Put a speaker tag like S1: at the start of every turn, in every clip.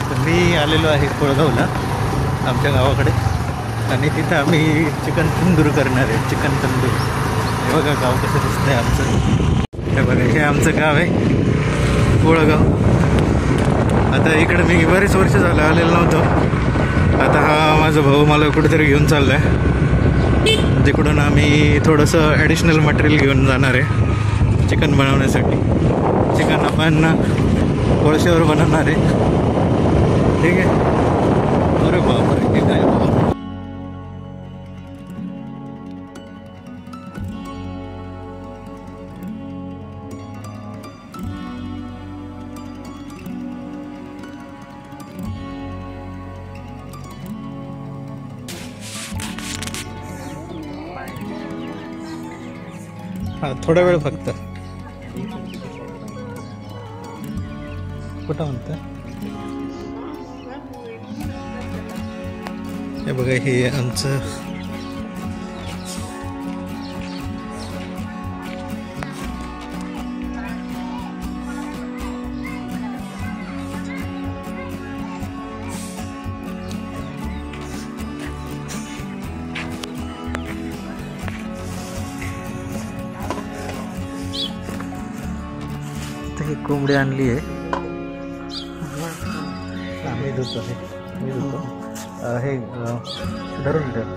S1: तर मी आलेलो आहे कोळगावला आमच्या गावाकडे आणि तिथं आम्ही चिकन तंदूर करणार आहे. चिकन तंदूर. हे बघा गाव कसं दिसतंय आमचं. हे बघा हे आमचं गाव आहे कोळगाव. आता इकडे मी बरेच वर्ष झालं आलेलो नव्हतो. आता हा माझा भाऊ मला कुठेतरी घेऊन चालला आहे, जिकडून आम्ही थोडंसं ॲडिशनल मटेरियल घेऊन जाणार आहे चिकन बनवण्यासाठी. चिकन आपण कोळशावर बनवणार आहे. ठीक आहे. अरे बापरे हे काय बाबा. हा थोडा वेळ फक्त. कुठं म्हणतं हे बघा हे आमचं ही कोंबडी आणली आहे. आम्ही धुतो हे मी धुतो हे धरून ठेव.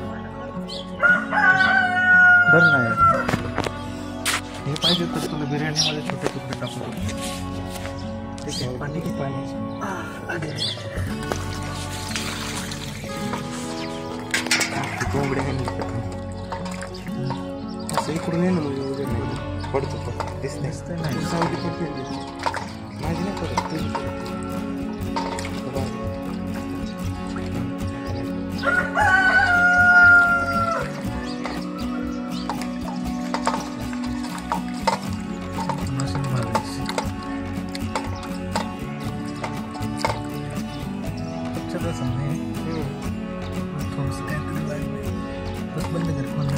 S1: धर नाही हे पाहिजे तर तुला बिर्याणीमध्ये छोटे तुकडे टाकू. ठीक आहे. पाणी की पाणी कोंबडी असं इकडून ये ना मग पडतो दिसते नाही सावली पडते माझी नाही पडत. थोडंसं काहीतरी बस बंद कर फोन.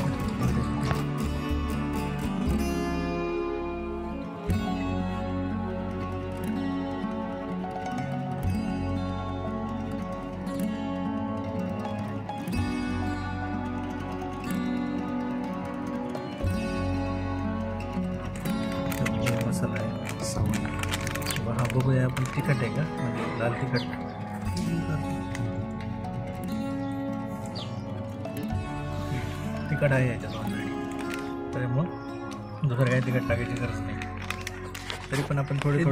S1: मसाला आहे. हा बघूया आपण तिखट आहे का, म्हणजे लाल तिखट. तिखट आहे याच्यात ऑलरेडी, तर मग दुसरं काही तिखट टाकायची गरज नाही. तरी पण आपण थोडी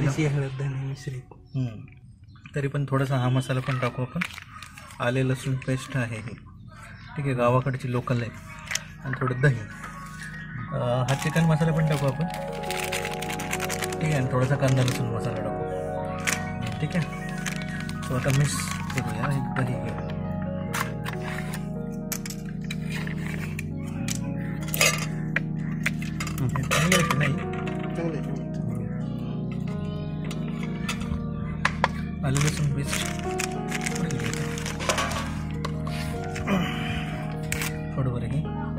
S1: तरी पण थोडासा हा मसाला पण टाकू आपण. आले लसूण पेस्ट आहे हे. ठीक आहे. गावाकडची लोकल आहे. आणि थोडं दही. हा चिकन मसाला पण टाकू आपण. ठीक आहे. आणि थोडासा कांदा लसूण मसाला टाकू. ठीक आहे. तो आता मिक्स करूया. दही घेऊ. नाही आलं लसूण पेस्ट थोडं बरं घे.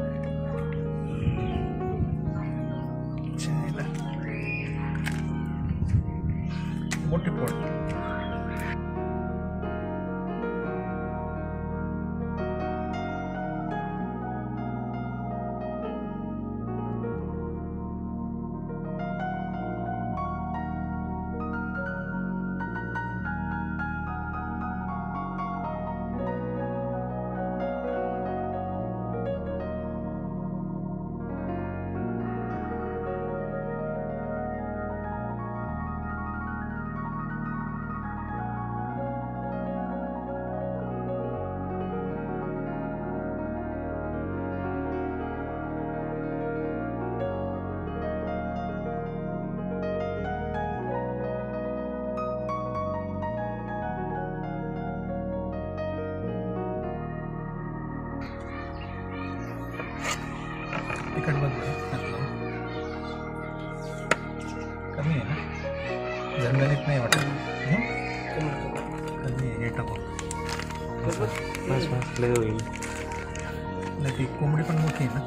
S1: मोठे पोट. तिखट कमी आहे ना, झणझणीत नाही वाटत. कमी हे टाकू. होईल नाही. ती कोंबडी पण मोठी आहे ना.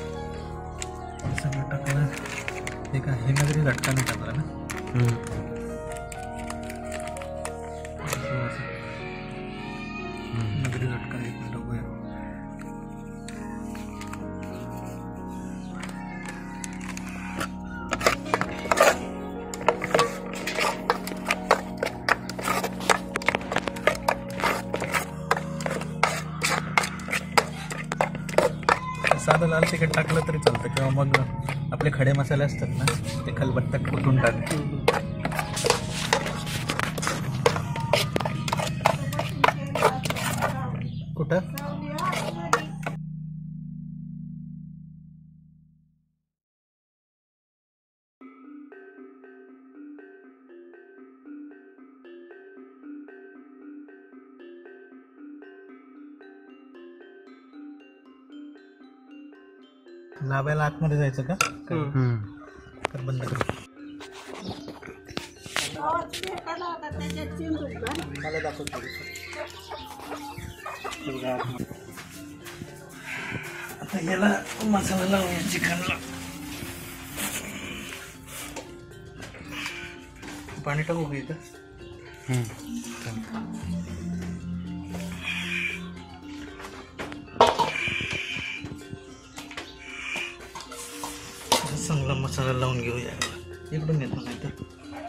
S1: सगळं टाकलं हे का हे नगरी झटका नाही टाकला ना. थोडंसं लाल तिखट टाकलं तरी चालतं, किंवा मग आपले खडे मसाले असतात ना ते खलबत्त्यात कुटून टाक. कुठं लावायला आतमध्ये जायचं का? तर बंद कर. मला दाखवतो. आता याला मसाला लावूया चिकनला. पाणी टाकू का इथं? चांगला मसाला लावून घेऊया. इकडून येतो नाही तर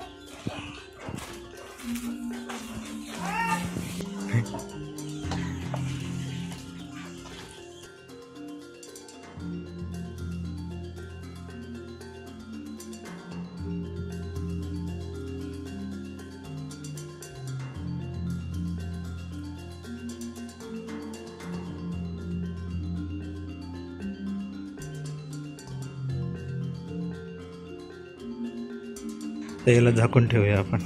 S1: याला झाकून ठेवूया आपण.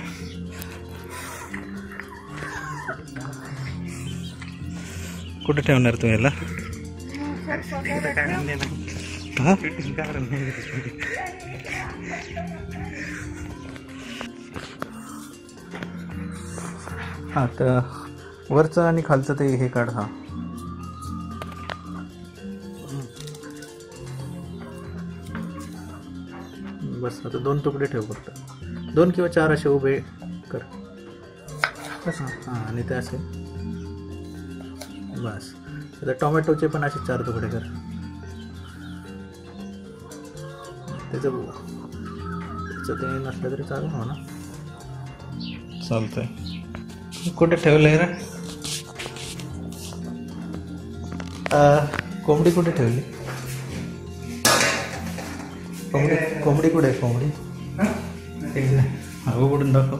S1: कुठे ठेवणार तू याला? हा तर वरचं आणि खालचं ते हे काढ. हा बस. आता 2 तुकडे ठेव फक्त. 2 किंवा 4 असे उभे कर. कसं? हां आणि ते असे बस. आता टोमॅटोचे पण असे 4 तुकडे कर. त्याचं ते नसलं तरी चालेल म्हणा. चालतंय. कुठे ठेवलंय रे? कोंबडी कुठे ठेवली? कोंबडी कुठे आहे? कोंबडी हा उघडून दाखव.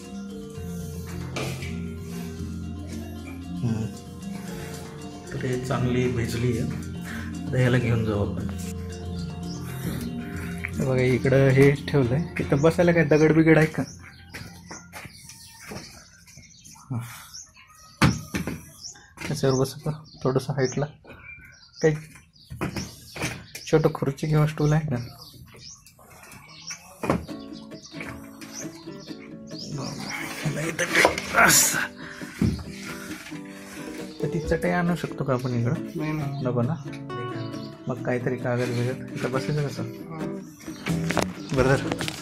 S1: तर हे चांगली भिजली आहे. आता ह्याला घेऊन जाऊ आपण. बघा इकडं हे ठेवलंय. इथं बसायला काय दगड बिगड आहे का? त्याच्यावर बस थोडंसं हाईटला. काही छोटं खुर्ची किंवा स्टूल आहे का? ती चटई आणू शकतो का आपण इकडं? नको ना. मग काहीतरी कागद बिगद इथं बसायचं कसं? बरं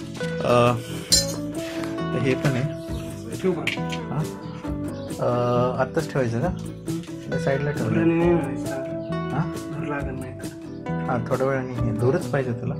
S1: हे पण आहे. हां आत्ताच ठेवायचं का? साईडला ठेवलं. हां थोड्या वेळाने दूरच पाहिजे तुला.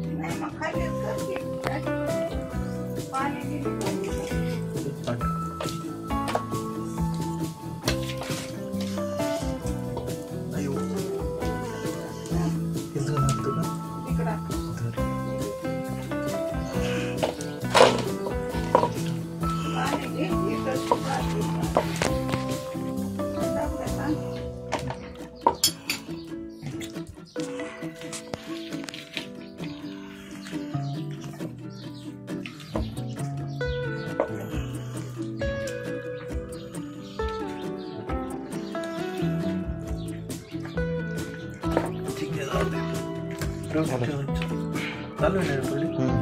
S1: चालू आहे थोडी.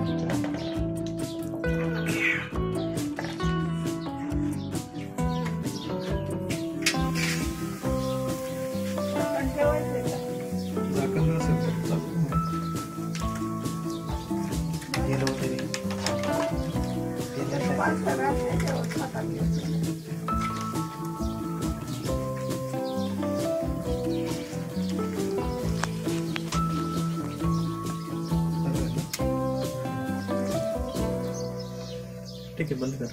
S1: ठीक आहे बंद कर.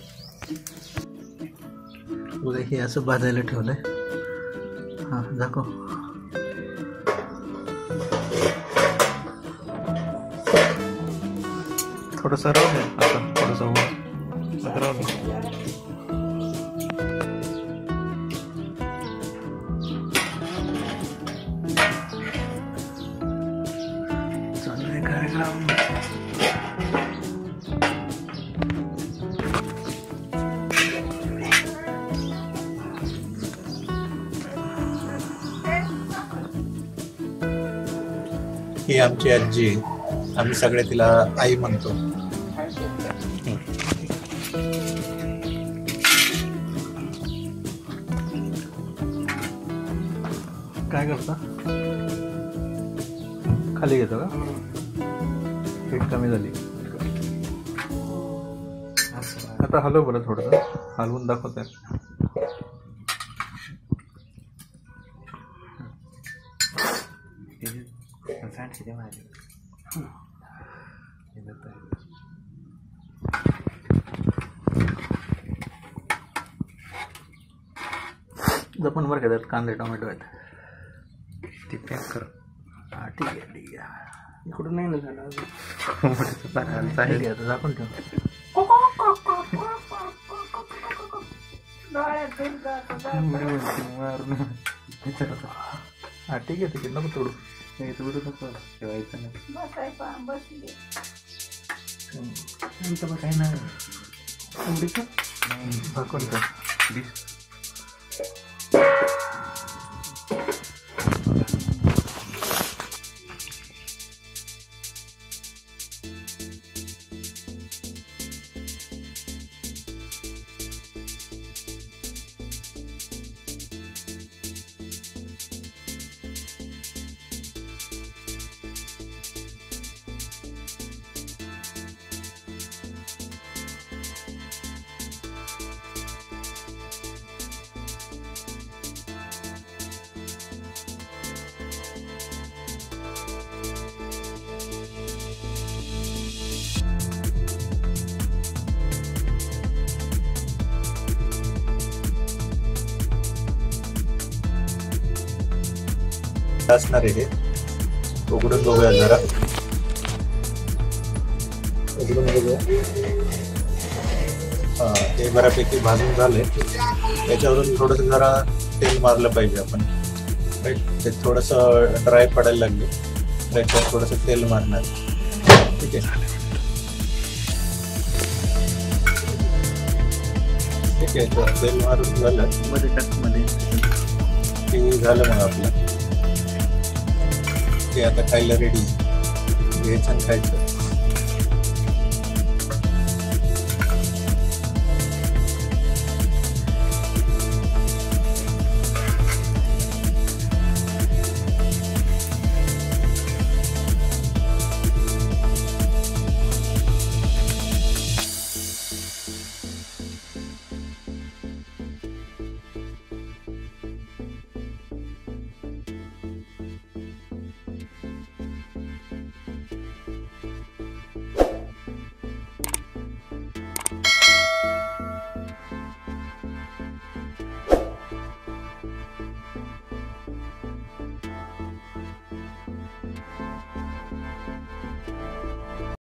S1: बघा हे असं भाजायला ठेवलंय. हां दाखव. थोडंसं राहू दे आता, थोडंसं वर राहू दे. चाललंय कार्यक्रम. ही आमची आजी, आम्ही सगळे तिला आई म्हणतो. काय करता? खाली घेतो का? पीठ कमी झाली. आता हलव बरं, थोडं हलवून दाखवत. जपून बरं का, त्यात कांदे टोमॅटो आहेत, ती पॅक कर. हा ठीक आहे ठीक आहे. इकडून नाही ना झालं अजून. आता झाकून ठेव. हा ठीक आहे ठीक आहे, नको तोडू. नाही तोडू नको, ठेवायचं नाही. काय नाही झाकून ठेव. असणार आहे. उघडून बघूया जरा, उघडून बघूया. हा, ते बऱ्यापैकी भाजून झाले. त्याच्यावरून थोडंसं जरा तेल मारलं पाहिजे आपण, राईट. ते थोडंसं ड्राय पडायला लागले, त्याच्यावर थोडंसं तेल मारणार. ठीक आहे ठीक आहे. तेल मारून झालं मध्ये ते झालं मग आपलं. ते आता खायला रेडी, घ्यायचं आणि खायचं.